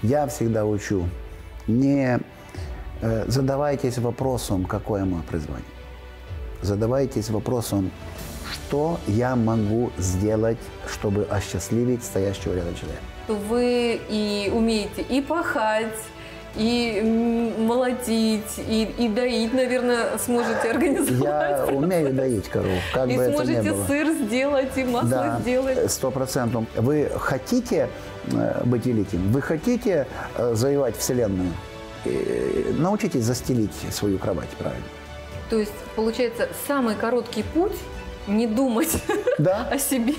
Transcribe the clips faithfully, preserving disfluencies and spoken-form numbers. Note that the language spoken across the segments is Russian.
Я всегда учу, не э, задавайтесь вопросом, какое мое призвание. Задавайтесь вопросом, что я могу сделать, чтобы осчастливить стоящего рядом человека. Вы и умеете и пахать, и молотить, и, и доить, наверное, сможете организовать. Я умею доить корову, как и бы это ни сможете было. сыр сделать, и масло Да, сделать. сто процентов. Вы хотите быть великим? Вы хотите завоевать Вселенную? Научитесь застелить свою кровать правильно. То есть, получается, самый короткий путь – не думать да? о себе.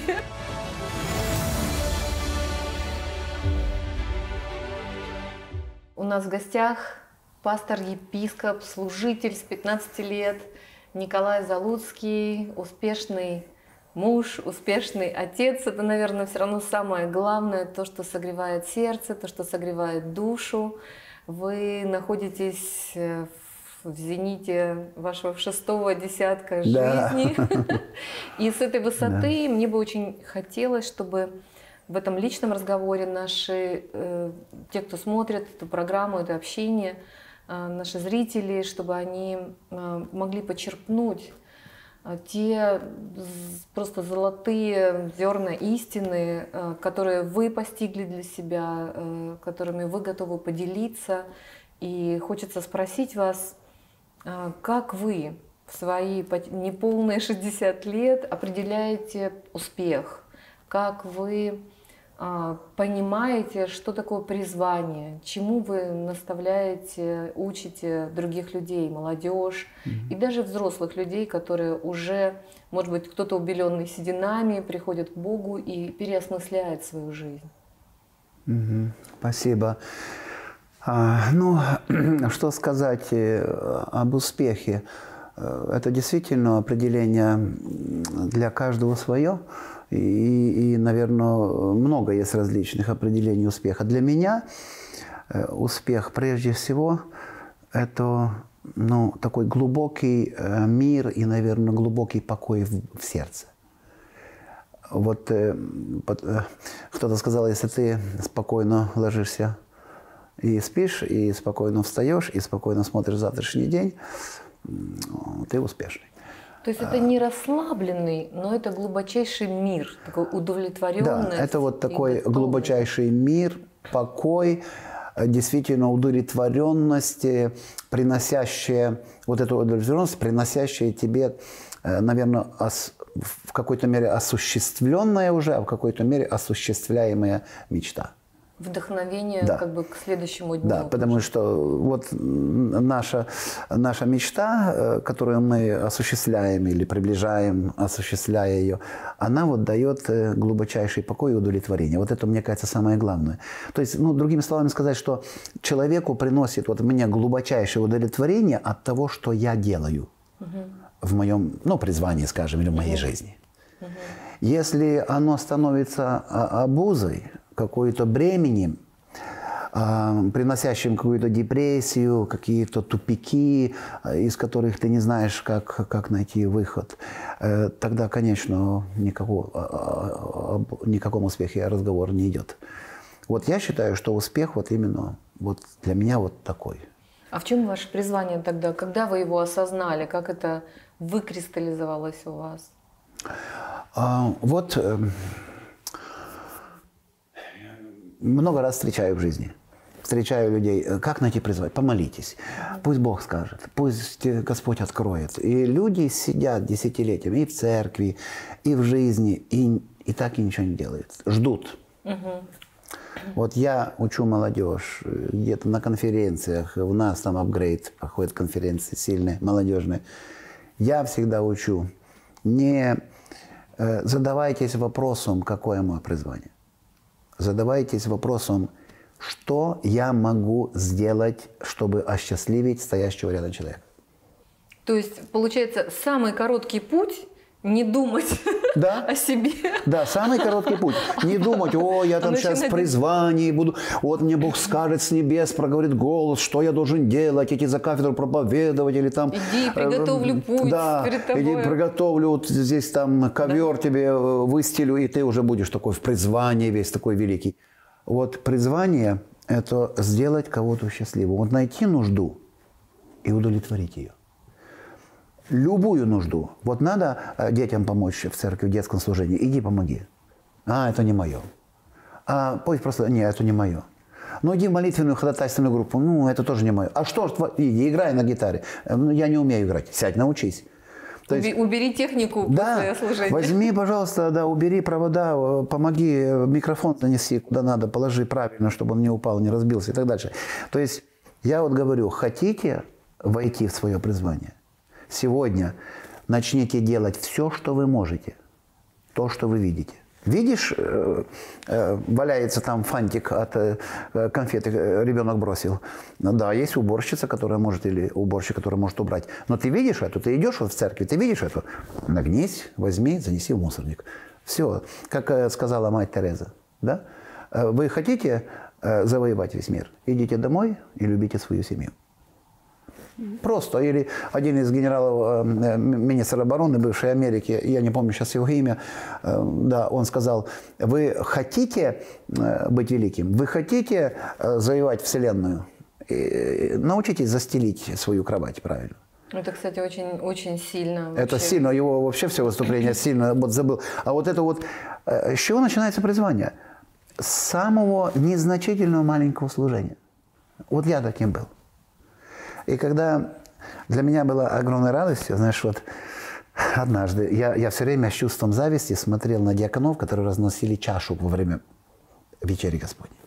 У нас в гостях пастор-епископ, служитель с пятнадцати лет Николай Залуцкий, успешный муж, успешный отец. Это, наверное, все равно самое главное, то, что согревает сердце, то, что согревает душу. Вы находитесь в зените вашего шестого десятка жизни. Да. И с этой высоты да. мне бы очень хотелось, чтобы в этом личном разговоре наши, э, те, кто смотрит эту программу, это общение, э, наши зрители, чтобы они э, могли почерпнуть э, те просто золотые зерна истины, э, которые вы постигли для себя, э, которыми вы готовы поделиться. И хочется спросить вас, э, как вы в свои неполные шестьдесят лет определяете успех? Как вы а, понимаете, что такое призвание, чему вы наставляете, учите других людей, молодежь mm-hmm. и даже взрослых людей, которые уже, может быть, кто-то убеленный сединами, приходит к Богу и переосмысляет свою жизнь. Mm-hmm. Спасибо. А, ну, что сказать об успехе? Это действительно определение для каждого свое. И, и, наверное, много есть различных определений успеха. Для меня успех, прежде всего, это ну, такой глубокий мир и, наверное, глубокий покой в, в сердце. Вот кто-то сказал, если ты спокойно ложишься и спишь, и спокойно встаешь, и спокойно смотришь завтрашний день, ты успешный. То есть это не расслабленный, но это глубочайший мир, такой удовлетворенный. Да, это вот такой глубочайший мир, покой, действительно удовлетворенность, приносящая, вот эту удовлетворенность, приносящая тебе, наверное, в какой-то мере осуществленная уже, а в какой-то мере осуществляемая мечта. Вдохновение да. как бы к следующему дню. Да, потому что вот наша, наша мечта, которую мы осуществляем или приближаем, осуществляя ее, она вот дает глубочайший покой и удовлетворение. Вот это, мне кажется, самое главное. То есть, ну, другими словами сказать, что человеку приносит вот мне глубочайшее удовлетворение от того, что я делаю угу. в моем, ну, призвании, скажем, или в моей угу. жизни. Угу. Если оно становится обузой, какое-то бременем, э, приносящим какую-то депрессию, какие-то тупики, э, из которых ты не знаешь, как, как найти выход, э, тогда, конечно, никакого, о, о, о никаком успехе разговор не идет. Вот я считаю, что успех вот именно вот для меня вот такой. А в чем ваше призвание тогда? Когда вы его осознали? Как это выкристаллизовалось у вас? А, вот... Э, Много раз встречаю в жизни. Встречаю людей. Как найти призвание? Помолитесь. Пусть Бог скажет. Пусть Господь откроет. И люди сидят десятилетиями и в церкви, и в жизни, и, и так и ничего не делают. Ждут. Угу. Вот я учу молодежь где-то на конференциях. У нас там апгрейд, проходят конференции сильные, молодежные. Я всегда учу. Не э, задавайтесь вопросом, какое мое призвание. Задавайтесь вопросом, что я могу сделать, чтобы осчастливить стоящего рядом человека. То есть, получается, самый короткий путь – не думать да? о себе. Да, самый короткий путь. Не думать, о, я там сейчас в призвании буду, вот мне Бог скажет с небес, проговорит голос, что я должен делать, идти за кафедру проповедовать или там... Иди, приготовлю путь да, перед тобой. Иди, приготовлю, вот здесь там ковер да. тебе выстелю, и ты уже будешь такой в призвании весь такой великий. Вот призвание – это сделать кого-то счастливым. Вот найти нужду и удовлетворить ее. Любую нужду. Вот надо детям помочь в церкви, в детском служении. Иди помоги. А, это не мое. А пусть просто, нет, это не мое. Ну, иди в молитвенную ходатайственную группу. Ну, это тоже не мое. А что ж, иди, играй на гитаре. Я не умею играть. Сядь, научись. То есть, убери технику да, после служения. Возьми, пожалуйста, да, убери провода, помоги, микрофон нанеси куда надо, положи правильно, чтобы он не упал, не разбился и так дальше. То есть, я вот говорю, хотите войти в свое призвание? Сегодня начните делать все, что вы можете, то, что вы видите. Видишь, э, э, валяется там фантик от э, конфеты, ребенок бросил. Да, есть уборщица, которая может, или уборщик, который может убрать. Но ты видишь эту, ты идешь вот в церковь, ты видишь эту, нагнись, возьми, занеси в мусорник. Все, как э, сказала мать Тереза. Да? Вы хотите э, завоевать весь мир? Идите домой и любите свою семью. Просто. Или один из генералов, э, министра обороны бывшей Америки, я не помню сейчас его имя, э, да, он сказал, вы хотите э, быть великим, вы хотите э, завоевать Вселенную, и, научитесь застелить свою кровать правильно. Это, кстати, очень, очень сильно. Вообще. Это сильно, его вообще все выступление сильно вот забыл. А вот это вот, э, с чего начинается призвание? С самого незначительного маленького служения. Вот я таким был. И когда для меня была огромной радостью, знаешь, вот однажды я, я все время с чувством зависти смотрел на диаконов, которые разносили чашу во время вечери Господней.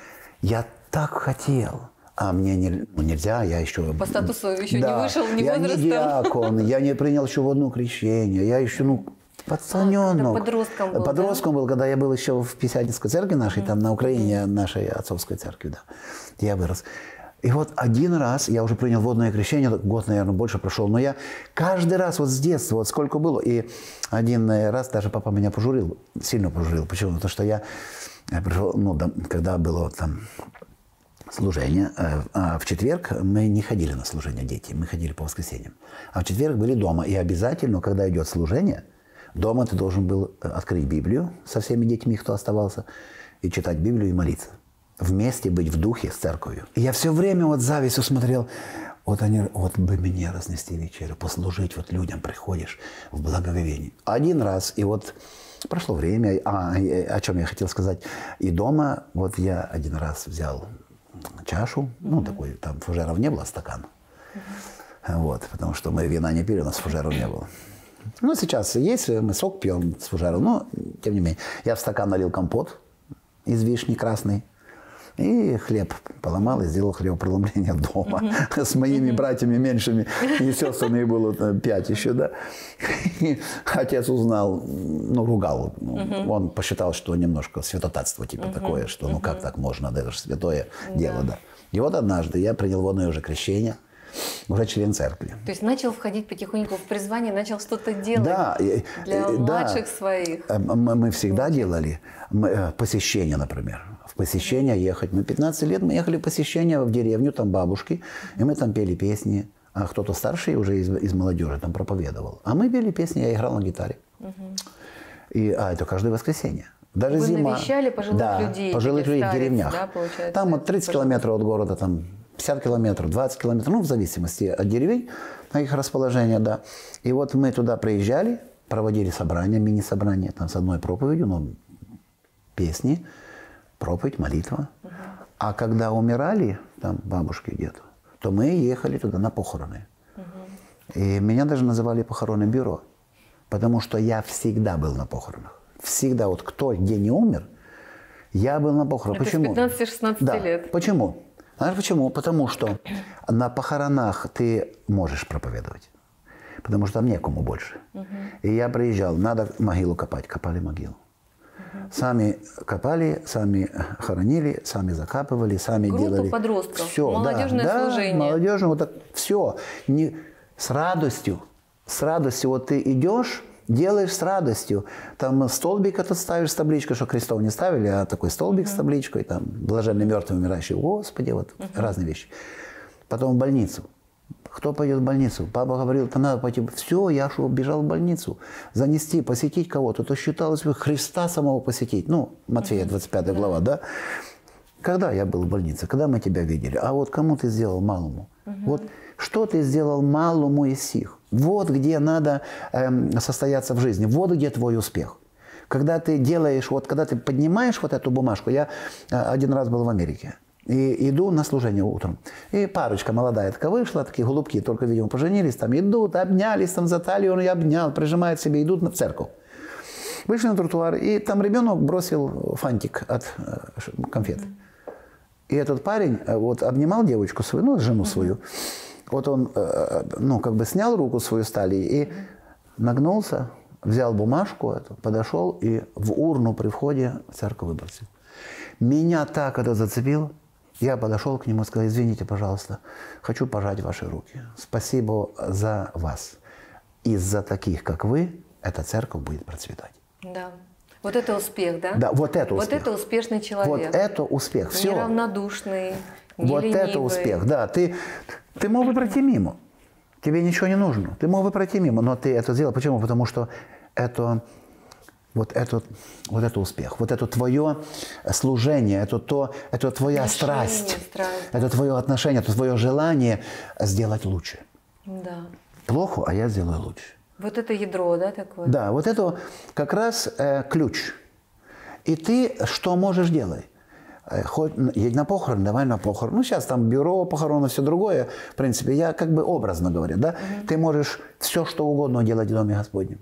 Я так хотел, а мне не, ну, нельзя, я еще... По статусу еще да, не вышел, не я возрастом. Я не диакон, я не принял еще водное крещение, я еще, ну, пацаненок. А, подростком был, Подростком да? был, когда я был еще в Пятидесятнической церкви нашей, mm-hmm. там на Украине, нашей отцовской церкви, да. Я вырос. И вот один раз, я уже принял водное крещение, год, наверное, больше прошел, но я каждый раз вот с детства, вот сколько было, и один раз даже папа меня пожурил, сильно пожурил. Почему? Потому что я, я пришел, ну, когда было вот там служение, а в четверг мы не ходили на служение, дети, мы ходили по воскресеньям. А в четверг были дома, и обязательно, когда идет служение, дома ты должен был открыть Библию со всеми детьми, кто оставался, и читать Библию и молиться. Вместе быть в духе с церковью. И я все время вот завистью смотрел, вот они, вот бы мне разнести вечерю, послужить, вот людям приходишь в благоговении. Один раз, и вот прошло время, а, о чем я хотел сказать, и дома вот я один раз взял чашу, mm-hmm. ну такой, там фужеров не было, стакан, mm-hmm. вот, потому что мы вина не пили, у нас фужеров не было. Ну сейчас есть, мы сок пьем с фужеров, но тем не менее. Я в стакан налил компот из вишни красной. И хлеб поломал и сделал хлебопреломление дома uh-huh. с моими uh-huh. братьями меньшими и сестрами было пять еще, да. И отец узнал, ну, ругал. Uh-huh. Он посчитал, что немножко святотатство типа uh-huh. такое, что ну uh-huh. как так можно, да, это же святое uh-huh. дело, да. И вот однажды я принял водное уже крещение, уже член церкви. То есть начал входить потихоньку в призвание, начал что-то делать да, для да. младших своих. Мы всегда делали посещения, например. В посещение ехать. Мы пятнадцать лет, мы ехали в посещение в деревню, там бабушки, и мы там пели песни. А кто-то старший уже из, из молодежи там проповедовал. А мы пели песни, я играл на гитаре. Угу. И, а это каждое воскресенье. Даже Вы зима. навещали пожилых да, людей? пожилых людей старец, в деревнях. Да, там вот тридцать километров от города, там пятьдесят километров, двадцать километров, ну в зависимости от деревень, на их расположение, да. И вот мы туда приезжали, проводили собрания, мини-собрания, там с одной проповедью, но песни, проповедь, молитва. Угу. А когда умирали, там бабушки где-то, то мы ехали туда на похороны. Угу. И меня даже называли похоронным бюро, потому что я всегда был на похоронах. Всегда, вот кто где не умер, я был на похоронах. Это почему? с пятнадцати-шестнадцати да. лет. Почему? Знаешь почему? Потому что на похоронах ты можешь проповедовать. Потому что там некому больше. Угу. И я приезжал, надо могилу копать, копали могилу. Угу. Сами копали, сами хоронили, сами закапывали, сами Группа делали. подростков, все, молодежное да, служение. Да, молодежное, вот так, все. Не, с радостью, с радостью. Вот ты идешь, делаешь с радостью. Там столбик этот ставишь с табличкой, что крестов не ставили, а такой столбик uh-huh. с табличкой, там, блаженный мертвый умирающий. Господи, вот uh-huh. разные вещи. Потом в больницу. Кто пойдет в больницу? Папа говорил, то надо пойти. Все, я шел, бежал в больницу. Занести, посетить кого-то. То считалось бы Христа самого посетить. Ну, Матфея, двадцать пятая глава, да? когда я был в больнице, когда мы тебя видели, а вот кому ты сделал малому? Угу. Вот что ты сделал малому из сих? Вот где надо эм, состояться в жизни, вот где твой успех. Когда ты делаешь, вот когда ты поднимаешь вот эту бумажку, я э, один раз был в Америке. И иду на служение утром. И парочка молодая такая вышла, такие голубки, только, видимо, поженились, там идут, обнялись, там за талию он ее обнял, прижимает себе, идут в церковь. Вышли на тротуар, и там ребенок бросил фантик от конфет. И этот парень вот обнимал девочку свою, ну, жену свою. Вот он, ну, как бы снял руку свою с талии и нагнулся, взял бумажку эту, подошел и в урну при входе в церковь выбросил. Меня так это зацепило. Я подошел к нему и сказал: извините, пожалуйста, хочу пожать ваши руки. Спасибо за вас. Из-за таких, как вы, эта церковь будет процветать. Да. Вот это успех, да? Да, вот это успех. Вот это успешный человек. Вот это успех. Все. Неравнодушный, не Вот ленивый. это успех, да. Ты, ты мог бы пройти мимо. Тебе ничего не нужно. Ты мог бы пройти мимо, но ты это сделал. Почему? Потому что это... Вот это, вот это успех, вот это твое служение, это, то, это твоя отношение, страсть, страсть, это твое отношение, это твое желание сделать лучше. Да. Плохо, а я сделаю лучше. Вот это ядро, да, такое? Да, вот это как раз э, ключ. И ты что можешь делать? Хоть едь на похорон, давай на похорон. Ну, сейчас там бюро похорон и все другое. В принципе, я как бы образно говорю, да? Угу. Ты можешь все, что угодно делать в Доме Господнем.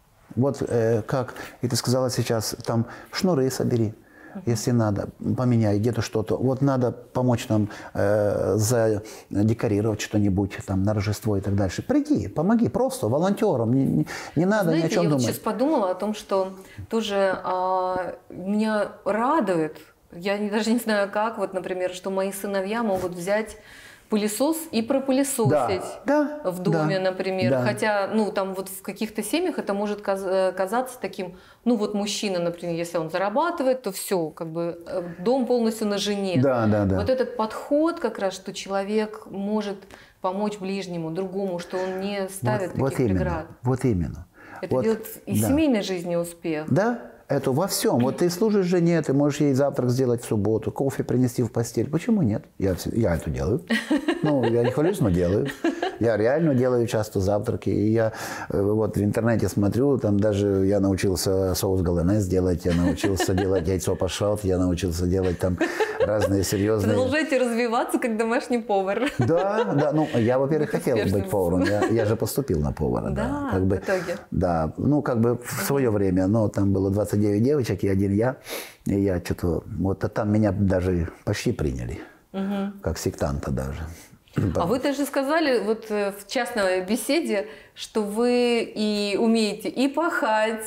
Вот э, как, и ты сказала сейчас, там шнуры собери, uh-huh. если надо, поменяй где-то что-то. Вот надо помочь нам э, задекорировать что-нибудь там на Рождество и так дальше. Приди, помоги, просто волонтером, не, не, не надо Знаете, ни о чем я думать. Я вот сейчас подумала о том, что тоже а, меня радует, я не, даже не знаю как, вот, например, что мои сыновья могут взять пылесос и пропылесосить да, да, в доме, да, например. да. Хотя, ну, там вот в каких-то семьях это может казаться таким, ну, вот мужчина, например, если он зарабатывает, то все, как бы дом полностью на жене. Да, да, да. Вот этот подход как раз, что человек может помочь ближнему, другому, что он не ставит вот, таких вот преград. Именно, вот именно. Это вот, делает и да. семейной жизни успех. Да. Это во всем. Вот ты служишь жене, ты можешь ей завтрак сделать в субботу, кофе принести в постель. Почему нет? Я, я это делаю. Ну, я не хвалюсь, но делаю. Я реально делаю часто завтраки. И я вот в интернете смотрю, там даже я научился соус голландез делать, я научился делать яйцо пашот, я научился делать там разные серьезные... Продолжайте развиваться как домашний повар. Да, да. Ну, я, во-первых, хотел быть поваром. Я, я же поступил на повара. Да, да, как бы, в итоге. Да, ну, как бы в свое время, но там было двадцать девять девочек и один я. И я что-то... Вот а там меня даже почти приняли. Угу. Как сектанта даже. А вы даже сказали вот в частной беседе, что вы и умеете и пахать,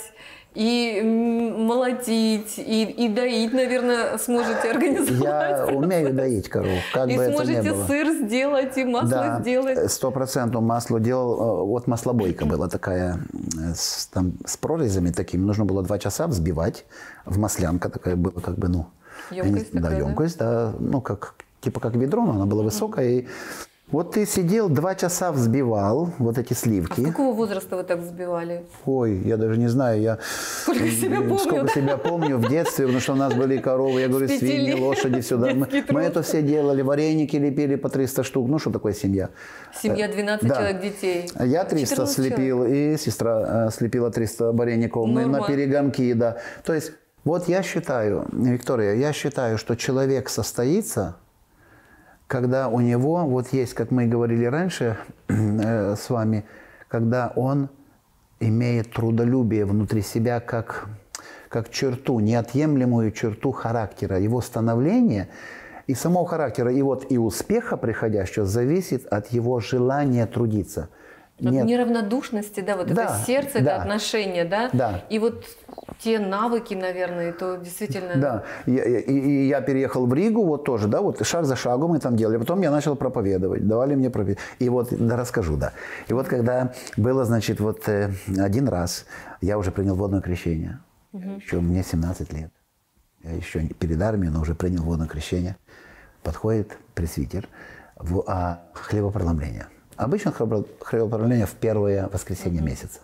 и молотить, и, и доить, наверное, сможете организовать. Я умею доить коров, как и бы это ни было. И сможете сыр сделать, и масло да, сделать. Сто процентов масло делал. Вот маслобойка была такая, с, там, с прорезями такими. Нужно было два часа взбивать. В маслянка такая была, как бы, ну... Емкость не, такая, да, емкость, да? да. Ну, как, типа как ведро, но она была высокая. И вот ты сидел, два часа взбивал вот эти сливки. А с какого возраста вы так взбивали? Ой, я даже не знаю. Я сколько себя помню, сколько да? себя помню в детстве, потому что у нас были коровы, я говорю, свиньи, лошади сюда. Мы, мы это все делали, вареники лепили по триста штук. Ну, что такое семья? Семья двенадцать да. человек детей. Я триста слепил, человек. И сестра слепила триста вареников. Мы на перегонки, да. То есть, вот я считаю, Виктория, я считаю, что человек состоится, когда у него, вот есть, как мы говорили раньше э, с вами, когда он имеет трудолюбие внутри себя как, как черту, неотъемлемую черту характера, его становления и самого характера, и вот и успеха приходящего зависит от его желания трудиться. От Нет. неравнодушности, да, вот да, это сердце, да, это отношение, да? да. И вот те навыки, наверное, то действительно... Да, и, и, и я переехал в Ригу, вот тоже, да, вот шаг за шагом мы там делали. Потом я начал проповедовать, давали мне проповедь. И вот, да, расскажу, да. И вот когда было, значит, вот один раз, я уже принял водное крещение. Угу. Еще мне семнадцать лет. Я еще перед армией, но уже принял водное крещение. Подходит пресвитер в а, хлебопроломление. Обычно хлебопроломление в первое воскресенье uh-huh. месяца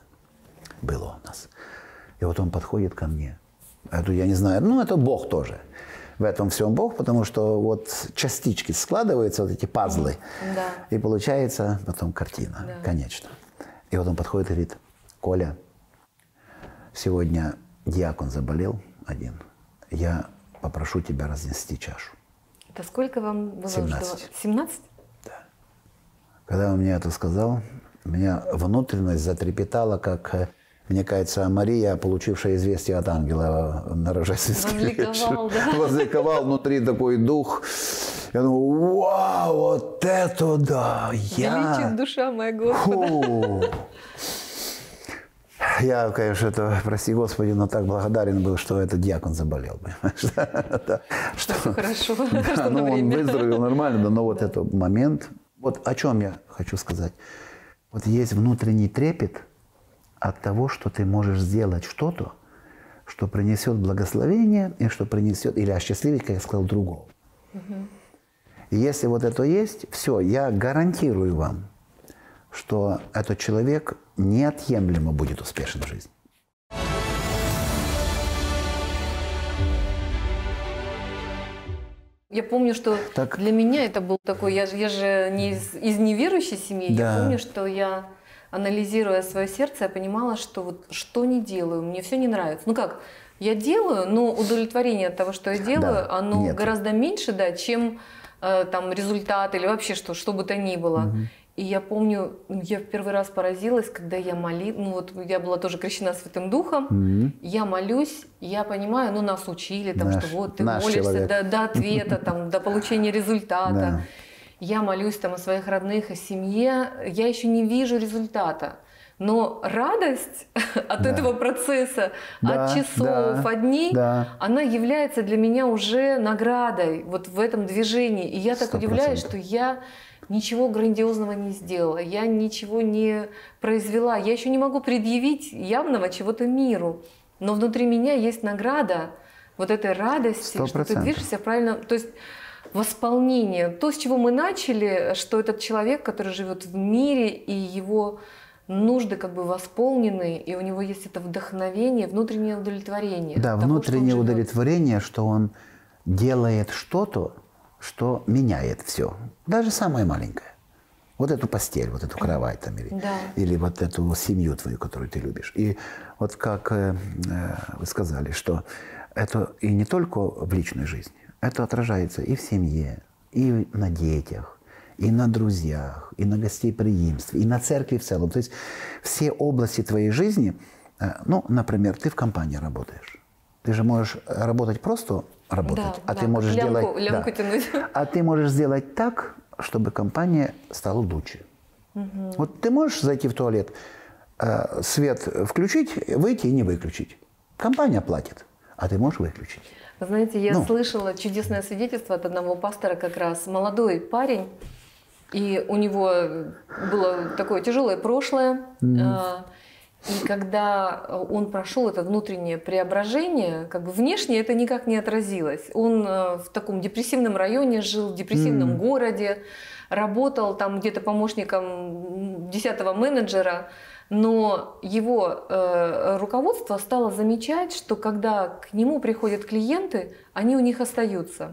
было у нас. И вот он подходит ко мне. Это я не знаю, ну это Бог тоже. в этом всем Бог, потому что вот частички складываются, вот эти пазлы, да. и получается потом картина, да. Конечно. И вот он подходит и говорит: Коля, сегодня диакон заболел один, я попрошу тебя разнести чашу. Это сколько вам было? семнадцать. семнадцать? Да. Когда он мне это сказал, у меня внутренность затрепетала, как, мне кажется, Мария, получившая известие от ангела на рождественский вечер. Возликовал, да? Возликовал внутри такой дух. Я думаю, вау, вот это да! Я... Величит душа моя Господа. Фу. Я, конечно, это, прости Господи, но так благодарен был, что этот диакон заболел. Что хорошо. Да, ну, он выздоровел нормально, но вот этот момент, вот о чем я хочу сказать. Вот есть внутренний трепет от того, что ты можешь сделать что-то, что принесет благословение и что принесет, или осчастливить, как я сказал, другого. И если вот это есть, все, я гарантирую вам, что этот человек неотъемлемо будет успешен в жизни. Я помню, что так... для меня это был такой, я, я же не из, из неверующей семьи, да. Я помню, что я, анализируя свое сердце, я понимала, что вот что не делаю, мне все не нравится. Ну как, я делаю, но удовлетворение от того, что я делаю, да. Оно Нет. гораздо меньше, да, чем э, там результат или вообще что, что бы то ни было. Угу. И я помню, я в первый раз поразилась, когда я молилась, ну вот я была тоже крещена Святым Духом, mm-hmm. я молюсь, я понимаю, ну нас учили, там, наш, что вот ты молишься до, до ответа, там, до получения результата. Да. Я молюсь там о своих родных, о семье, я еще не вижу результата. Но радость от да. этого процесса, да, от часов, да, от дней, да. она является для меня уже наградой вот в этом движении. И я так сто процентов удивляюсь, что я... ничего грандиозного не сделала, я ничего не произвела, я еще не могу предъявить явного чего-то миру, но внутри меня есть награда вот этой радости, сто процентов. Что ты движешься правильно, то есть восполнение, то, с чего мы начали, что этот человек, который живет в мире, и его нужды как бы восполнены, и у него есть это вдохновение, внутреннее удовлетворение. Да, того, внутреннее что удовлетворение, что он делает что-то, что меняет все. Даже самое маленькое. Вот эту постель, вот эту кровать там, или, да. или вот эту семью твою, которую ты любишь. И вот как э, вы сказали, что это и не только в личной жизни, это отражается и в семье, и на детях, и на друзьях, и на гостеприимстве, и на церкви в целом. То есть все области твоей жизни, э, ну, например, ты в компании работаешь. Ты же можешь работать просто работать, да, а да, ты можешь лямку, делать, лямку да, а ты можешь сделать так, чтобы компания стала лучше. Угу. Вот ты можешь зайти в туалет, э, свет включить, выйти и не выключить. Компания платит, а ты можешь выключить. Вы знаете, я ну. слышала чудесное свидетельство от одного пастора, как раз молодой парень, и у него было такое тяжелое прошлое. Mm. Э, И когда он прошел это внутреннее преображение, как бы внешне это никак не отразилось. Он в таком депрессивном районе жил, в депрессивном mm. городе, работал там где-то помощником десятого менеджера, но его э, руководство стало замечать, что когда к нему приходят клиенты, они у них остаются.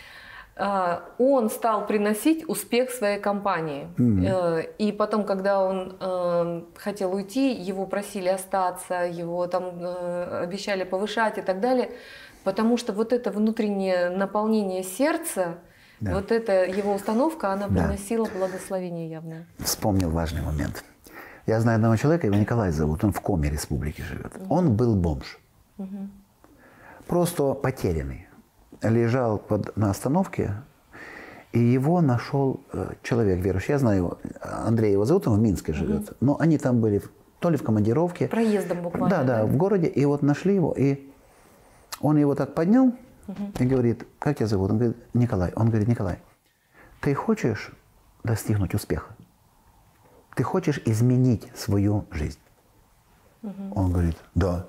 Он стал приносить успех своей компании. Mm-hmm. И потом, когда он э, хотел уйти, его просили остаться, его там э, обещали повышать и так далее, потому что вот это внутреннее наполнение сердца, да. вот эта его установка, она да. приносила благословение явное. Вспомнил важный момент. Я знаю одного человека, его Николай зовут, он в Коми республике живет. Mm-hmm. Он был бомж. Mm-hmm. Просто потерянный. Лежал под, на остановке, и его нашел э, человек верующий. Я знаю, Андрей его зовут, он в Минске живет. Угу. Но они там были то ли в командировке. Проездом буквально. Да, да, да, в городе. И вот нашли его, и он его так поднял угу. и говорит: как тебя зовут? Он говорит: Николай. Он говорит: Николай, ты хочешь достигнуть успеха? Ты хочешь изменить свою жизнь? Угу. Он говорит: да.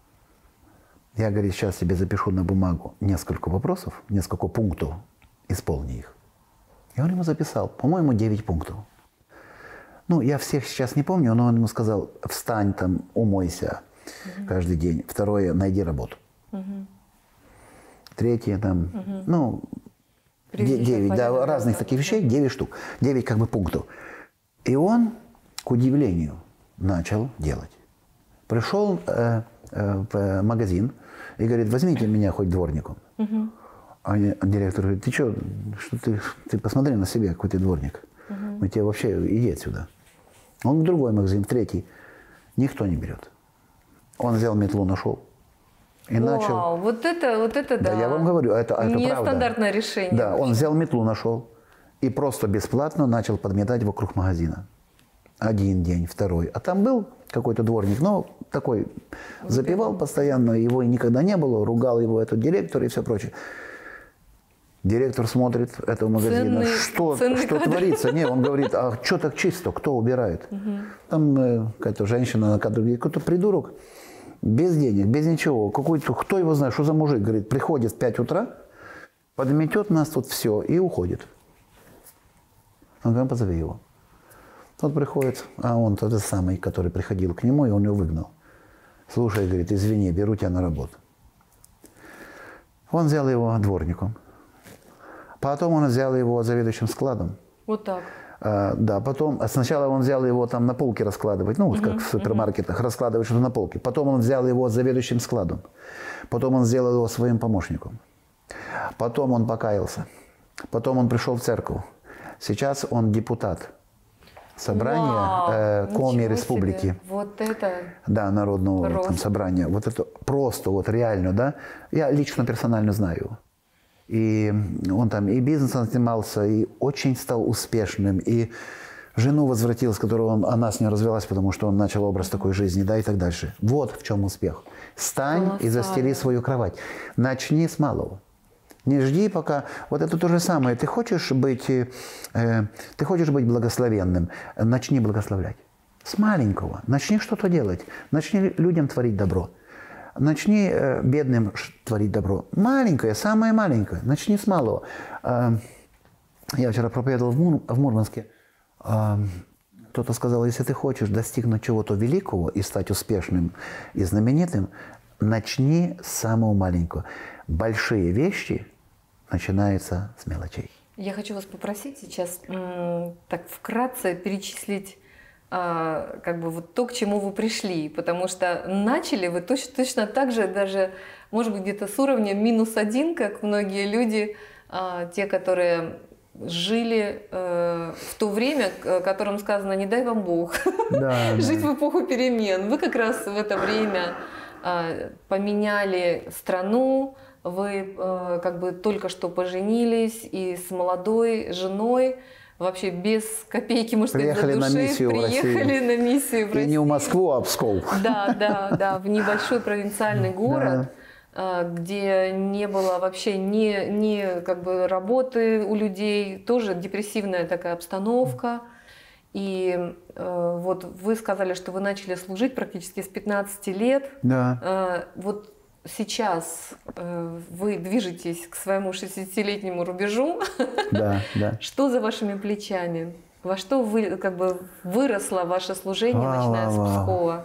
Я, говорит, сейчас тебе запишу на бумагу несколько вопросов, несколько пунктов, исполни их. И он ему записал, по-моему, девять пунктов. Ну, я всех сейчас не помню, но он ему сказал: встань там, умойся угу. каждый день. Второе, найди работу. Угу. третье там, угу. ну, девять, да, разных да. таких вещей, девять штук, девять как бы пунктов. И он, к удивлению, начал делать. Пришел э, э, в магазин и говорит, возьмите меня хоть дворником. Угу. А директор говорит, ты что, что ты, ты посмотри на себя, какой ты дворник. Угу. Мы тебе вообще, иди отсюда. Он в другой магазин, в третий. Никто не берет. Он взял метлу, нашел. И Вау, начал. Вот это, вот это да. Да, я вам говорю, это, это правда. Нестандартное решение. Да, он взял метлу, нашел. И просто бесплатно начал подметать вокруг магазина. Один день, второй. А там был какой-то дворник, но такой запивал постоянно, его и никогда не было, ругал его этот директор и все прочее. Директор смотрит этого магазина, ценный, что, ценный что творится. Не, он говорит, а что так чисто, кто убирает? Угу. Там э, какая-то женщина на кадре, какой-то придурок, без денег, без ничего. Какой-то, кто его знает, что за мужик, говорит, приходит в пять утра, подметет нас тут все и уходит. Он говорит, позови его. Тот приходит, а он тот же самый, который приходил к нему, и он его выгнал. Слушай, говорит, извини, беру тебя на работу. Он взял его дворником. Потом он взял его заведующим складом. Вот так. А, да, потом, сначала он взял его там на полке раскладывать, ну, uh-huh, как в супермаркетах, uh-huh. раскладывать что-то на полке. Потом он взял его заведующим складом. Потом он сделал его своим помощником. Потом он покаялся. Потом он пришел в церковь. Сейчас он депутат собрания Вау, э, Коми Республики. Себе. Вот это да, народного там, собрания. Вот это просто, вот реально, да. Я лично, персонально знаю его. И он там и бизнесом занимался, и очень стал успешным, и жену возвратил, с которой он, она с ней развелась, потому что он начал образ такой жизни, да, и так дальше. Вот в чем успех. Стань Колоссально. И застели свою кровать. Начни с малого. Не жди пока. Вот это то же самое. Ты хочешь быть, э, ты хочешь быть благословенным, начни благословлять. С маленького. Начни что-то делать. Начни людям творить добро. Начни э, бедным творить добро. Маленькое, самое маленькое. Начни с малого. Э, я вчера проповедовал в, Мур, в Мурманске. Э, кто-то сказал, если ты хочешь достигнуть чего-то великого и стать успешным и знаменитым, начни с самого маленького. Большие вещи начинаются с мелочей. Я хочу вас попросить сейчас так вкратце перечислить а, как бы вот то, к чему вы пришли, потому что начали вы точно, точно так же, даже, может быть, где-то с уровня минус один, как многие люди, а, те, которые жили э, в то время, которым сказано «не дай вам Бог», да, жить да. в эпоху перемен. Вы как раз в это время э, поменяли страну, вы э, как бы только что поженились и с молодой женой, вообще без копейки, можно сказать, за душой, на миссию приехали на миссию в Россию. И не в Москву, а в Псков. Да, да, да, в небольшой провинциальный город. Да. Где не было вообще ни, ни как бы работы у людей, тоже депрессивная такая обстановка. И э, вот вы сказали, что вы начали служить практически с пятнадцати лет. Да. Э, вот сейчас э, вы движетесь к своему шестидесятилетнему рубежу. Да, да. Что за вашими плечами? Во что вы, как бы, выросло ваше служение, вау, начиная с Пскова?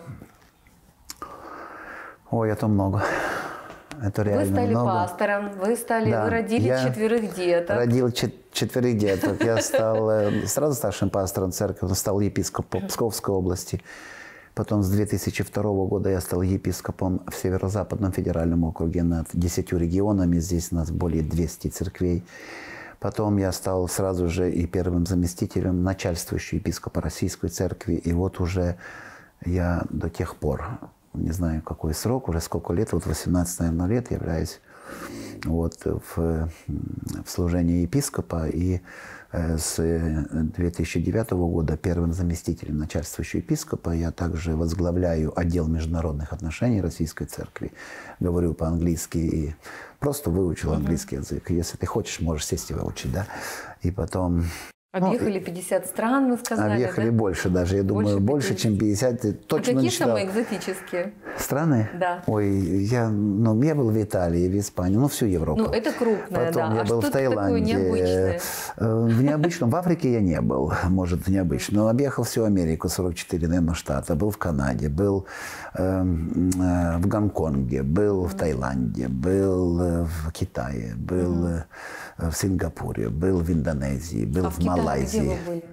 Ой, это много. Это реально вы стали много. пастором, вы стали, да, вы родили четверых деток. Родил чет четверых деток. Я стал сразу старшим пастором церкви, стал епископом Псковской области. Потом с две тысячи второго года я стал епископом в Северо-Западном федеральном округе над десятью регионами. Здесь у нас более двухсот церквей. Потом я стал сразу же и первым заместителем начальствующего епископа Российской церкви. И вот уже я до тех пор, не знаю какой срок, уже сколько лет, вот восемнадцать, наверное, лет являюсь вот в, в служении епископа. И с две тысячи девятого года первым заместителем начальствующего епископа я также возглавляю отдел международных отношений Российской церкви. Говорю по-английски и просто выучил английский язык. Если ты хочешь, можешь сесть и выучить, да. И потом Объехали ну, пятьдесят стран, вы сказали, объехали да? больше даже, я думаю, больше, больше чем пятьдесят. Точно а какие считал. самые экзотические? Страны? Да. Ой, я, ну, я был в Италии, в Испании, ну, всю Европу. Ну, это крупное, Потом да. я а был что в Таиланде. Такое необычное? В необычном, в Африке я не был, может, необычно. Но объехал всю Америку, сорок четыре, наверное, штата. Был в Канаде, был э, в Гонконге, был в Таиланде, был в Китае, был mm. в Сингапуре, был в Индонезии, был а в, в Китае, Малайзии. Где вы были?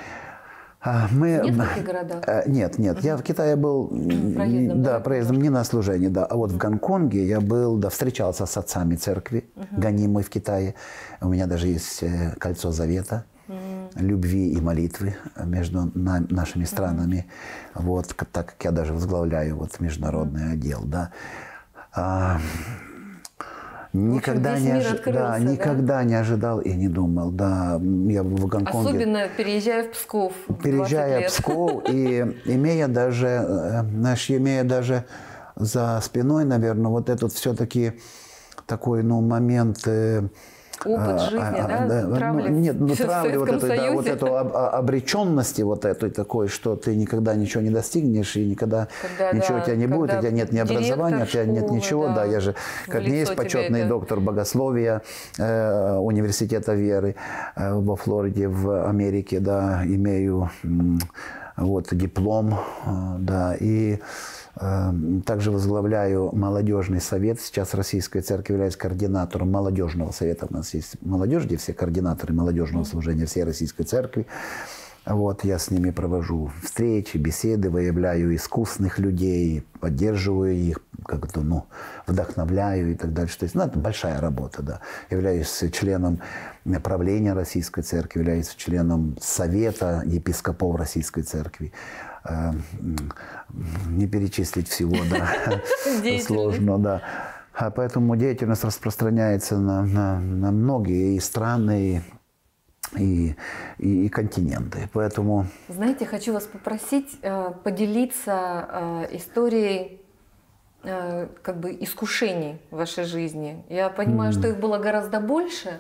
Мы, нет в таких городах? Нет, нет. Я в Китае был проездом, да, проездом не на служение, да. А вот в Гонконге я был, да, встречался с отцами церкви, uh-huh. гонимой в Китае. У меня даже есть кольцо завета, uh-huh. любви и молитвы между на, нашими странами. Uh-huh. Вот, так как я даже возглавляю вот международный uh-huh. отдел, да. А, Никогда, не, ожи... открылся, да, никогда да? не ожидал и не думал. Да, я в Гонконге. Особенно переезжая в Псков. Переезжая в Псков и имея даже, знаешь, имея даже за спиной, наверное, вот этот все-таки такой, ну, момент. Опыт жизни, а, да? да? Травли ну, нет, ну, травли, вот, этой, да, вот эту об, обреченности, вот этой такой, что ты никогда ничего не достигнешь, и никогда когда, ничего да, у тебя не будет, у тебя нет ни образования, у тебя нет ничего. Да, да, я же, как не есть почетный это... доктор богословия э, университета веры э, во Флориде, в Америке, да, имею э, вот диплом, э, да, и также возглавляю молодежный совет. Сейчас Российская Церковь является координатором молодежного совета. У нас есть молодежь, где все координаторы молодежного служения всей Российской Церкви. Вот, я с ними провожу встречи, беседы, выявляю искусных людей, поддерживаю их, как-то, ну, вдохновляю и так дальше. То есть, ну, это большая работа, да. Являюсь членом правления Российской Церкви, являюсь членом Совета епископов Российской Церкви. Не перечислить всего, да, сложно, да. А поэтому деятельность распространяется на, на, на многие и страны, и, и, и континенты. Поэтому... Знаете, хочу вас попросить э, поделиться э, историей э, как бы искушений в вашей жизни. Я понимаю, mm. что их было гораздо больше,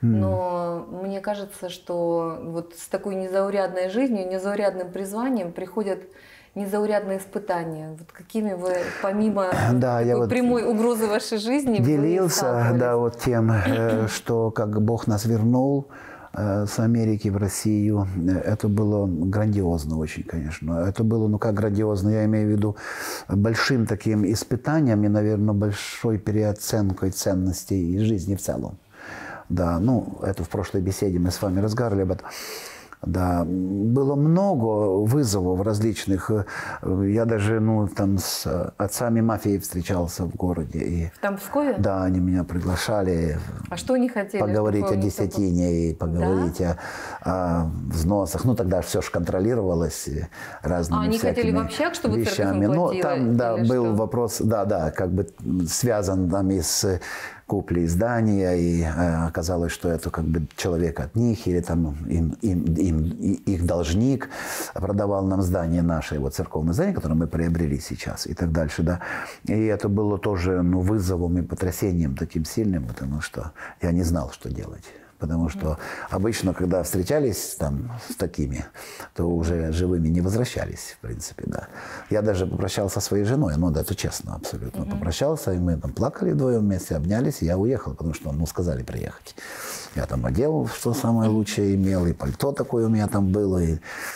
но mm. мне кажется, что вот с такой незаурядной жизнью, незаурядным призванием приходят незаурядные испытания. Вот какими вы, помимо да, такой вот прямой угрозы вашей жизни, делился, да, вот тем, что как Бог нас вернул с Америки в Россию. Это было грандиозно очень, конечно. Это было, ну как грандиозно, я имею в виду большим таким испытанием и, наверное, большой переоценкой ценностей жизни в целом. Да, ну, это в прошлой беседе мы с вами разговаривали об этом. Да, было много вызовов различных. Я даже, ну, там с отцами мафии встречался в городе. И, там в Пскове? Да, они меня приглашали. А что они хотели? Поговорить о десятине и поговорить да? о, о взносах. Ну, тогда все же контролировалось разными а они хотели в общак, чтобы вещами. Но там, да, был что? вопрос, да, да, как бы связан там и с купли здания, и э, оказалось, что это как бы человек от них, или там им, им, им, их должник продавал нам здание, наше вот церковное здание, которое мы приобрели сейчас, и так дальше, да. И это было тоже, ну, вызовом и потрясением таким сильным, потому что я не знал, что делать. Потому что обычно, когда встречались там с такими, то уже живыми не возвращались, в принципе, да. Я даже попрощался со своей женой, ну, да, это честно, абсолютно. Mm-hmm. Попрощался, и мы там плакали вдвоем вместе, обнялись, и я уехал, потому что, ну, сказали приехать. Я там одел, что самое лучшее имел, и пальто такое у меня там было, и...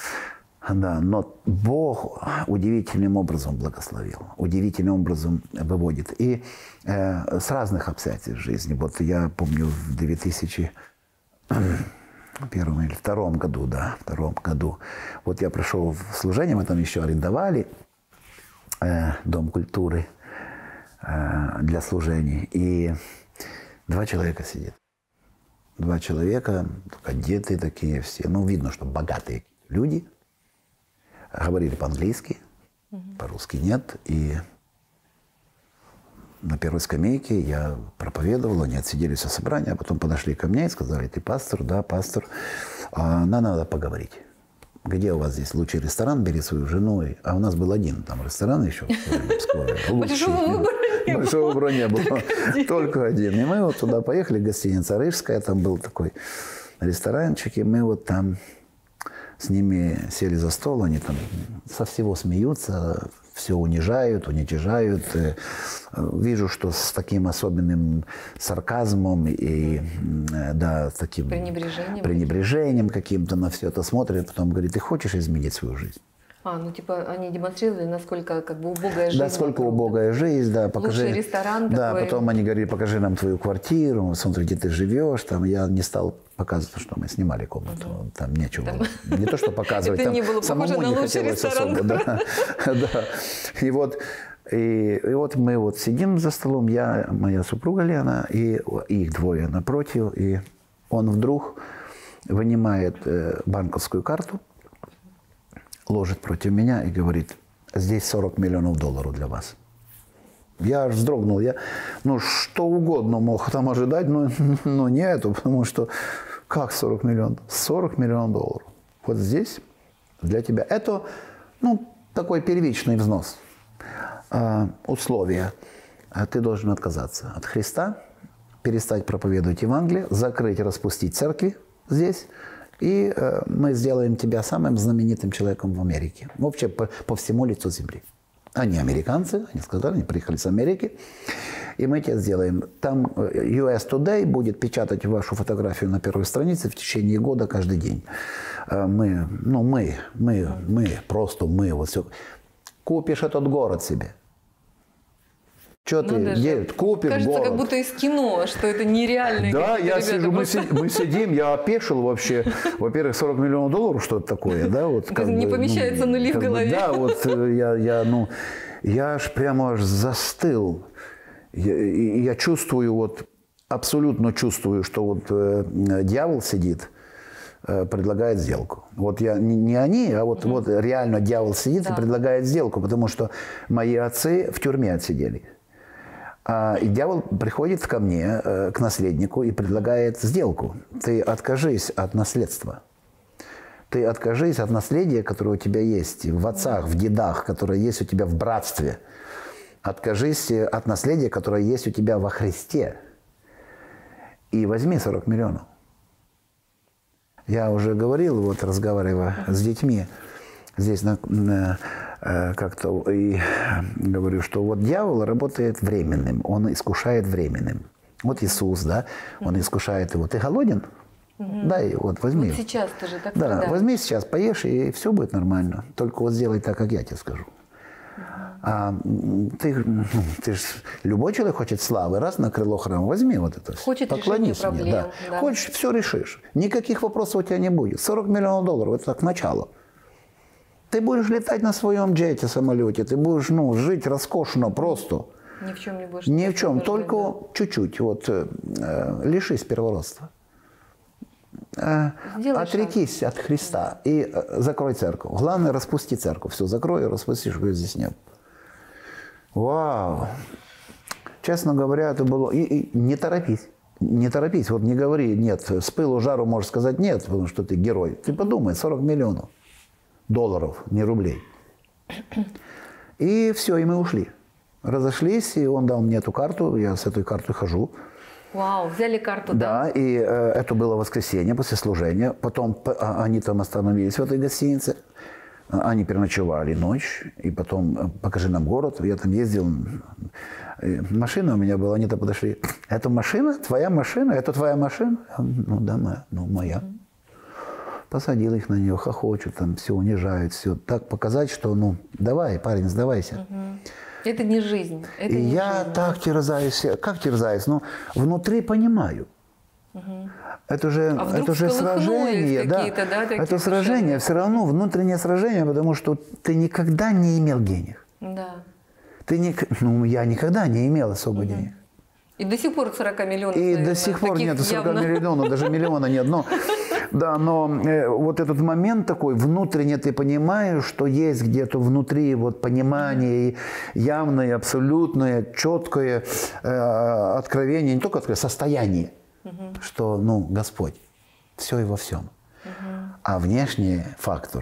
Да, но Бог удивительным образом благословил, удивительным образом выводит. И э, с разных обстоятельств жизни. Вот я помню в две тысячи первом или втором году, да, втором году, вот я пришел в служение, мы там еще арендовали э, Дом культуры э, для служений, и два человека сидят. Два человека, одетые такие все, ну, видно, что богатые люди, говорили по-английски, угу. по-русски нет, и на первой скамейке я проповедовал, они отсидели все собрание, а потом подошли ко мне и сказали: ты пастор? Да, пастор. А нам надо поговорить. Где у вас здесь лучший ресторан? Бери свою жену. А у нас был один там ресторан еще в Пскове. Большого выбора не было. Только один. И мы вот туда поехали, гостиница Рижская, там был такой ресторанчик, и мы вот там с ними сели за стол, они там со всего смеются, все унижают, уничижают. Вижу, что с таким особенным сарказмом и да, таким пренебрежением, пренебрежением каким-то на все это смотрят. Потом говорит, ты хочешь изменить свою жизнь? А, ну типа они демонстрировали, насколько как бы убогая жизнь. Насколько вокруг, убогая да? жизнь, да. Покажи, лучший ресторан да, такой. потом они говорили, покажи нам твою квартиру, смотри, где ты живешь. Там я не стал показывать, что мы снимали комнату. Угу. Там нечего там... было. Не то, что показывать, это там не было самому на не лучший хотелось ресторан. особо. Да. Да. И вот И, и вот мы вот сидим за столом, я, моя супруга Лена, и, и их двое напротив, и он вдруг вынимает э, банковскую карту, ложит против меня и говорит, здесь сорок миллионов долларов для вас. Я аж вздрогнул, я, ну, что угодно мог там ожидать, но, но не это, потому что, как сорок миллионов? сорок миллионов долларов. Вот здесь для тебя. Это, ну, такой первичный взнос. Uh, условия. Uh, ты должен отказаться от Христа, перестать проповедовать Евангелие, закрыть, распустить церкви здесь, и uh, мы сделаем тебя самым знаменитым человеком в Америке. Вообще по, по всему лицу земли. Они американцы, они сказали, они приехали с Америки, и мы тебя сделаем. Там ю эс Today будет печатать вашу фотографию на первой странице в течение года каждый день. Uh, мы, ну мы, мы, мы, просто мы, вот все. Купишь этот город себе. Что ну, ты делаешь? Купишь кажется, город. Как будто из кино, что это нереально. Да, я сижу, мы, си, мы сидим, я опешил вообще. Во-первых, сорок миллионов долларов, что это такое, да? Вот, как не бы, помещается ну, нули в голове. Бы, да, вот я, я, ну, я аж прямо аж застыл. Я, я чувствую, вот, абсолютно чувствую, что вот э, дьявол сидит, предлагает сделку. Вот я не, не они, а вот, mm-hmm. вот реально дьявол сидит да. и предлагает сделку, потому что мои отцы в тюрьме отсидели. А, и дьявол приходит ко мне, к наследнику, и предлагает сделку. Ты откажись от наследства. Ты откажись от наследия, которое у тебя есть в отцах, в дедах, которое есть у тебя в братстве. Откажись от наследия, которое есть у тебя во Христе. И возьми сорок миллионов. Я уже говорил, вот разговаривая с детьми, здесь на, на, как-то и говорю, что вот дьявол работает временным, он искушает временным. Вот Иисус, да, он искушает его. Ты голоден? Угу. Дай, вот возьми. Вот сейчас тоже так. Да, да, возьми сейчас, поешь, и все будет нормально. Только вот сделай так, как я тебе скажу. А ты, ты ж, любой человек хочет славы. Раз на крыло храма, возьми вот это. Хочет поклонись решения мне. проблем. Да. Да. Хочешь, все решишь. Никаких вопросов у тебя не будет. сорок миллионов долларов – это так начало. Ты будешь летать на своем джете, самолете. Ты будешь ну, жить роскошно просто. Ни в чем не будешь. Ни в чем, только да. чуть-чуть. Вот, э, лишись первородства. Э, отрекись шаг. От Христа да. и э, закрой церковь. Главное, распусти церковь. Все, закрой и распусти, чтобы здесь не было. Вау! Честно говоря, это было... И, и не торопись. Не торопись. Вот не говори, нет, с пылу жару можешь сказать нет, потому что ты герой. Ты подумай, сорок миллионов долларов, не рублей. И все, и мы ушли. Разошлись, и он дал мне эту карту, я с этой картой хожу. Вау, взяли карту, да? Да, и э, это было воскресенье после служения. Потом а, они там остановились в этой гостинице. Они переночевали ночь, и потом покажи нам город. Я там ездил, машина у меня была, они там подошли. Это машина? Твоя машина? Это твоя машина? Ну да, моя. Ну, моя. Посадил их на нее, хохочут, там все унижают, все. Так показать, что ну давай, парень, сдавайся. Это не жизнь. Это и не я жизнь. Так терзаюсь, как терзаюсь? Ну, внутри понимаю. Угу. Это же, а это же сражение, да. да это сражение, все равно внутреннее сражение, потому что ты никогда не имел денег. Да. Ты не, ну, я никогда не имел особо угу. денег. И до сих пор сорок миллионов. И наверное, до сих пор нет сорок явно. миллионов, даже миллиона нет. Но, да, но э, вот этот момент такой, внутренне ты понимаешь, что есть где-то внутри вот понимание, и явное, абсолютное, четкое э, откровение, не только откровение, состояние. Угу. Что, ну, Господь, все и во всем. Угу. А внешний фактор,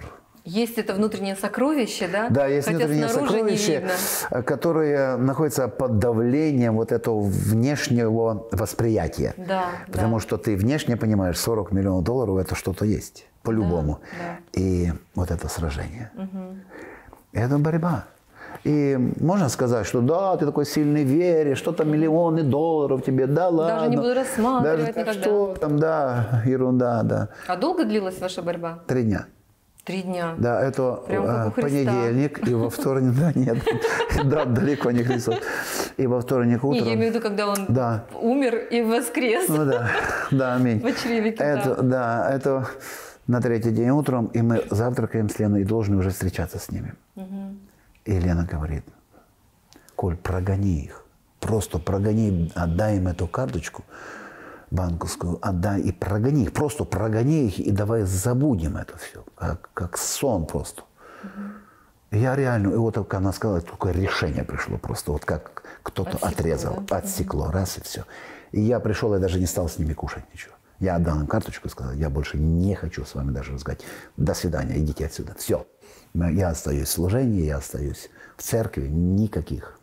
Есть это внутреннее сокровище, да? Да, есть Хотя внутреннее сокровище, которое находится под давлением вот этого внешнего восприятия. Да, Потому да. что ты внешне понимаешь, сорок миллионов долларов – это что-то есть, по-любому. Да, да. И вот это сражение. Угу. Это борьба. И можно сказать, что да, ты такой сильный веришь, что там миллионы долларов тебе, да ладно. Даже не буду рассматривать Даже, никогда. Что там, да, ерунда, да. А долго длилась ваша борьба? Три дня. Три дня. Да, это Прям как у Христа. понедельник, и во вторник, да, нет, да, далеко не Христос. И во вторник утром. Не, я имею в виду, когда он да. умер и воскрес. Ну да, да, аминь. В чреве кита. Это, да, это на третий день утром, и мы завтракаем с Леной и должны уже встречаться с ними. Угу. И Лена говорит: Коль, прогони их, просто прогони, отдай им эту карточку банковскую, отдай и прогони их, просто прогони их, и давай забудем это все, как, как сон просто. Угу. Я реально, и вот как она сказала, такое решение пришло просто, вот как кто-то отсекло, отрезал, да? Отсекло, раз и все. И я пришел, я даже не стал с ними кушать ничего. Я отдал им карточку и сказал: я больше не хочу с вами даже разговаривать. До свидания, идите отсюда. Все. Я остаюсь в служении, я остаюсь в церкви, никаких.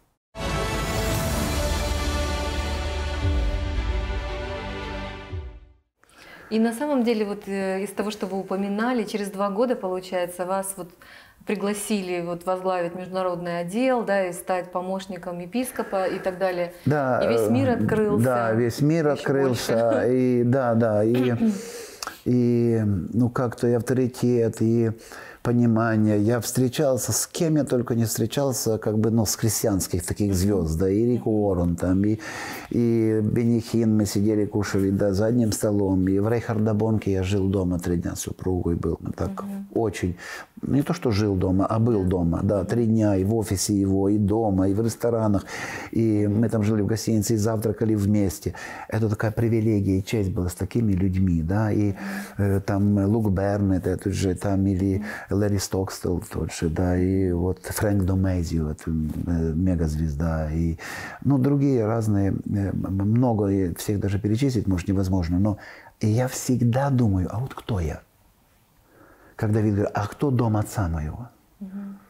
И на самом деле, вот из того, что вы упоминали, через два года, получается, вас вот пригласили вот возглавить международный отдел, да, и стать помощником епископа и так далее. Да, и весь мир открылся. Да, весь мир открылся. Больше. И да, да, и, и ну как-то и авторитет, и понимание. Я встречался с кем я только не встречался, как бы, ну, с христианских таких звезд, да, и Рик Уоррен там, и, и Бенни Хин, мы сидели, кушали, да, за одним столом, и в Рейхарда-Бонке я жил дома три дня с супругой, был так uh-huh. очень, не то что жил дома, а был дома, да, три дня, и в офисе его, и дома, и в ресторанах, и мы там жили в гостинице, и завтракали вместе. Это такая привилегия и честь была с такими людьми, да, и э, там Лук Бернет, этот же, там, или Ларри Стокстелл тот же, да, и вот Фрэнк Домезио, это мегазвезда, и, ну, другие разные, много, всех даже перечислить, может, невозможно, но я всегда думаю, а вот кто я? Когда Давид говорит: а кто дом отца моего? Угу.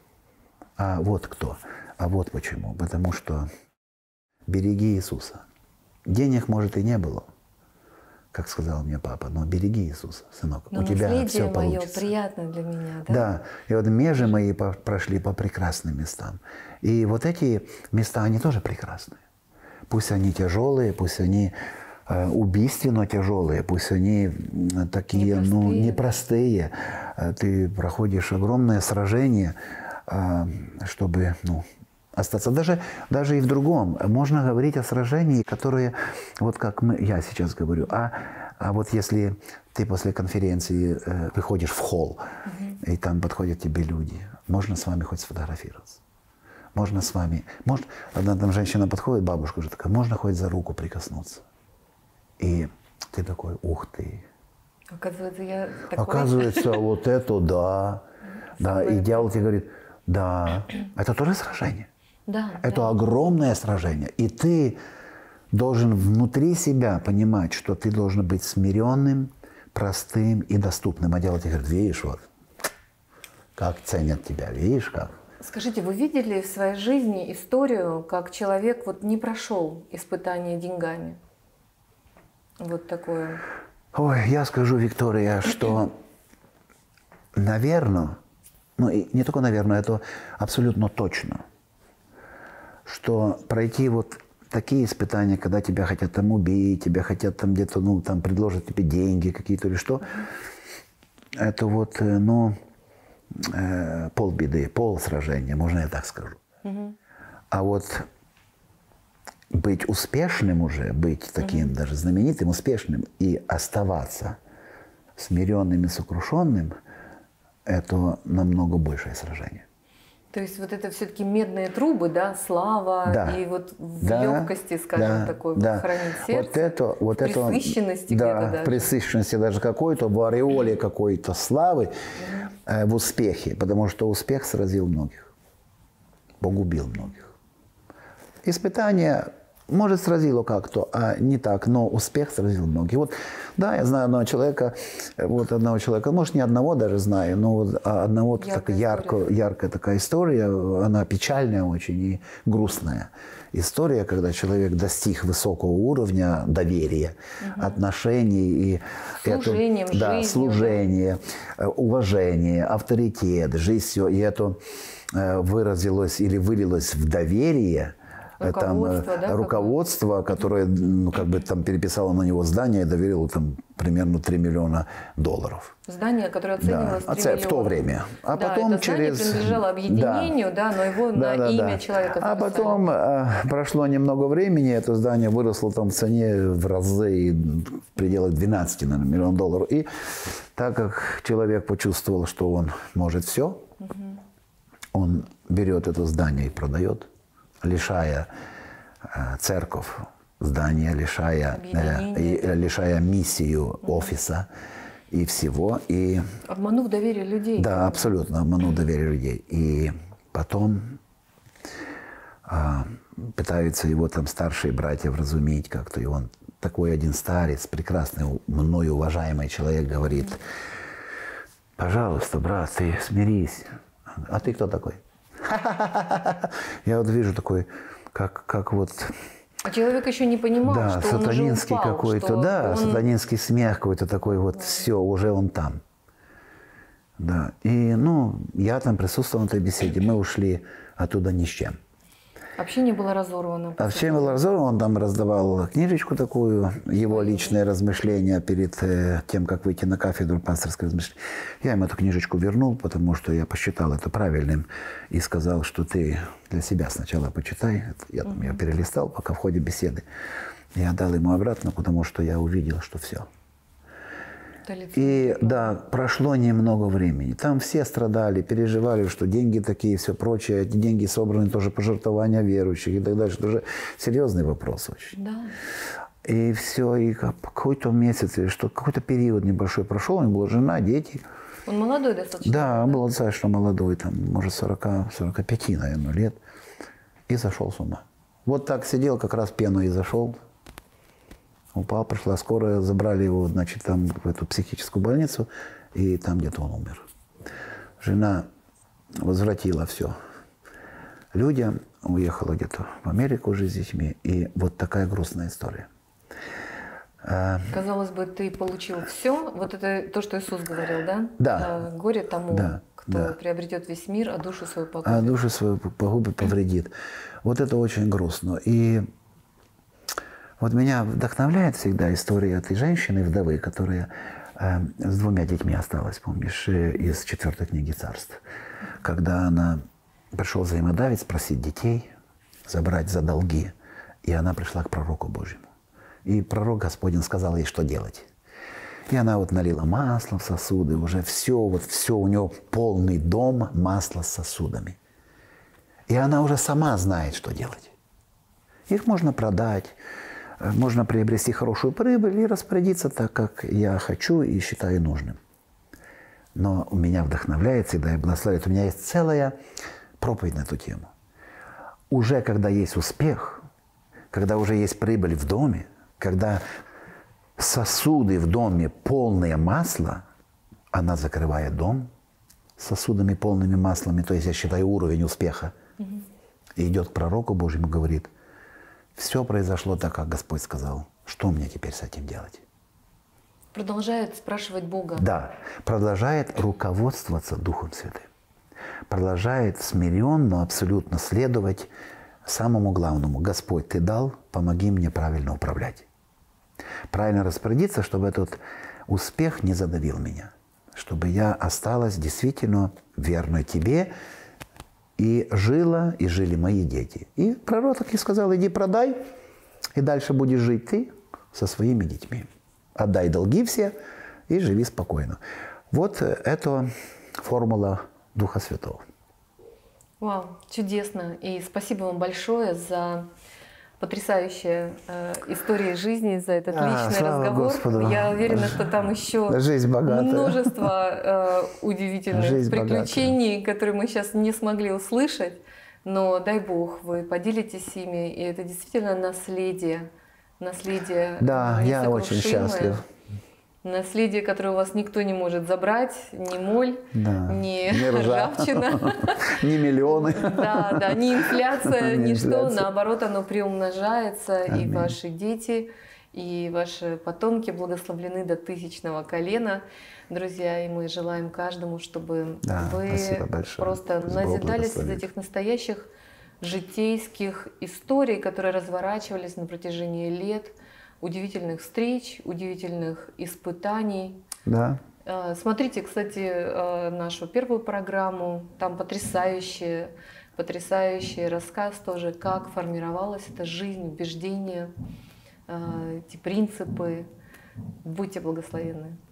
А вот кто. А вот почему. Потому что береги Иисуса. Денег, может, и не было, как сказал мне папа, но береги Иисуса, сынок. Но у тебя все мое получится. Приятно для меня, да? Да. И вот межи мои прошли по прекрасным местам. И вот эти места, они тоже прекрасные. Пусть они тяжелые, пусть они э, убийственно тяжелые, пусть они такие, непростые. ну, непростые. Ты проходишь огромное сражение, э, чтобы, ну, остаться. Даже, даже и в другом. Можно говорить о сражении, которые, вот как мы, я сейчас говорю, а, а вот если ты после конференции э, приходишь в холл, угу. и там подходят тебе люди, можно с вами хоть сфотографироваться? Можно с вами, может, одна там женщина подходит, бабушка уже такая, можно хоть за руку прикоснуться? И ты такой: ух ты. Оказывается, я такой. Оказывается, вот это да. Да, и дьявол тебе говорит: да, это тоже сражение. Да, это да. огромное сражение. И ты должен внутри себя понимать, что ты должен быть смиренным, простым и доступным. А дьявол тебе говорит: видишь, вот, как ценят тебя, видишь, как. Скажите, вы видели в своей жизни историю, как человек вот не прошел испытание деньгами? Вот такое. Ой, я скажу, Виктория, что, наверное, ну и не только наверное, это абсолютно точно, что пройти вот такие испытания, когда тебя хотят там убить, тебя хотят там где-то, ну, там предложат тебе деньги какие-то или что, это вот, ну, э, полбеды, пол сражения, можно я так скажу. Угу. А вот быть успешным уже, быть таким угу. даже знаменитым, успешным и оставаться смиренным и сокрушенным, это намного большее сражение. То есть вот это все-таки медные трубы, да, слава, да. и вот в да. легкости, скажем, да. такой да. хранить сердце, вот это, вот в пресыщенности это, где-то да, даже. в пресыщенности даже какой-то, в ореоле какой-то славы, угу. э, в успехе, потому что успех сразил многих, погубил многих. Испытания, может, сразило как-то, а не так, но успех сразил многих. Вот, да, я знаю одного человека, вот одного человека, может, не одного даже знаю, но вот одного такая яркая, яркая такая история, она печальная очень и грустная. История, когда человек достиг высокого уровня доверия, угу. отношений и служением, это, да, служение, уважение, авторитет, жизнь, все, и это выразилось или вылилось в доверие. Руководство, там, да, руководство, которое ну, как бы там переписало на него здание и доверило там примерно три миллиона долларов. Здание, которое оценивалось да, три миллиона. В то время. А да, потом это через... здание принадлежало объединению, да, да но его да, на да, имя да. человека. А потом э, прошло немного времени, это здание выросло там в цене в разы, в пределах двенадцати, наверное, миллионов долларов. И так как человек почувствовал, что он может все, угу. он берет это здание и продает, лишая э, церковь здания, лишая, э, лишая миссию угу. офиса и всего. И, обманув доверие людей. Да, правильно? Абсолютно обманув доверие людей. И потом э, пытаются его там старшие братья вразумить как-то. И он такой один старец, прекрасный, мною уважаемый человек, говорит, пожалуйста, брат, ты смирись. А ты кто такой? Я вот вижу такой, как, как вот... А человек еще не понимал, да, что он уже упал. какой-то, да, он... сатанинский смех какой-то такой, вот да. все, уже он там. Да, и, ну, я там присутствовал на этой беседе, мы ушли оттуда ни с чем. Общение было разорвано. Общение было разорвано, он там раздавал книжечку такую, его личные размышления перед э, тем, как выйти на кафедру пасторское размышление. Я ему эту книжечку вернул, потому что я посчитал это правильным и сказал, что ты для себя сначала почитай. Я там ее перелистал, пока в ходе беседы. Я отдал ему обратно, потому что я увидел, что все. И да, прошло немного времени. Там все страдали, переживали, что деньги такие, все прочее. Эти деньги собраны тоже пожертвования верующих и так дальше. Это уже серьезный вопрос очень. Да. И все, и какой-то месяц, или что, какой-то период небольшой прошел, у него была жена, дети. Он молодой достаточно? Да, он был достаточно молодой, там, может, сорок пять, наверное, лет. И зашел с ума. Вот так сидел, как раз пену и зашел. Упал, пришла скорая, забрали его, значит, там в эту психическую больницу, и там где-то он умер. Жена возвратила все людям, уехала где-то в Америку уже с детьми, и вот такая грустная история. Казалось бы, ты получил все, вот это то, что Иисус говорил, да? Да. Горе тому, да, кто да. приобретет весь мир, а душу свою погубит. А душу свою погубит, повредит. Вот это очень грустно. И вот меня вдохновляет всегда история этой женщины, вдовы, которая э, с двумя детьми осталась, помнишь, из четвертой книги Царств. Когда она пришел взаимодавец спросить детей, забрать за долги, и она пришла к пророку Божьему. И пророк Господень сказал ей, что делать. И она вот налила масло в сосуды, уже все, вот все, у нее полный дом масла с сосудами. И она уже сама знает, что делать. Их можно продать, можно приобрести хорошую прибыль и распорядиться так, как я хочу и считаю нужным. Но у меня вдохновляет всегда и благословляет. У меня есть целая проповедь на эту тему. Уже когда есть успех, когда уже есть прибыль в доме, когда сосуды в доме полные масла, она закрывает дом сосудами полными маслами, то есть я считаю уровень успеха, угу. и идет к пророку Божьему, говорит, все произошло так, как Господь сказал. Что мне теперь с этим делать? Продолжает спрашивать Бога. Да, продолжает руководствоваться Духом Святым. Продолжает смиренно, абсолютно следовать самому главному. Господь, Ты дал, помоги мне правильно управлять. Правильно распорядиться, чтобы этот успех не задавил меня. Чтобы я осталась действительно верной Тебе, и жила, и жили мои дети. И пророк так и сказал, иди продай, и дальше будешь жить ты со своими детьми. Отдай долги все и живи спокойно. Вот это формула Духа Святого. Вау, чудесно. И спасибо вам большое за потрясающие э, истории жизни, за этот а, личный разговор. Господу. Я уверена, что там еще Жизнь множество э, удивительных Жизнь приключений, богатая. которые мы сейчас не смогли услышать. но дай Бог, вы поделитесь ими, и это действительно наследие, наследие Да, я очень несокрушимое. счастлив. Наследие, которое у вас никто не может забрать, ни моль, Да. ни Ни ржа. ржавчина. Не миллионы. Да, да, ни инфляция, Ни ничто, инфляция. наоборот, оно приумножается, и Аминь. ваши дети, и ваши потомки благословлены до тысячного колена. Друзья, и мы желаем каждому, чтобы Да, вы спасибо большое. просто Пусть Бог назидались из благословит. этих настоящих житейских историй, которые разворачивались на протяжении лет, удивительных встреч, удивительных испытаний. Да. Э, Смотрите, кстати, э, нашу первую программу, там потрясающий, потрясающий рассказ тоже, как формировалась эта жизнь, убеждения, э, эти принципы. Будьте благословенны.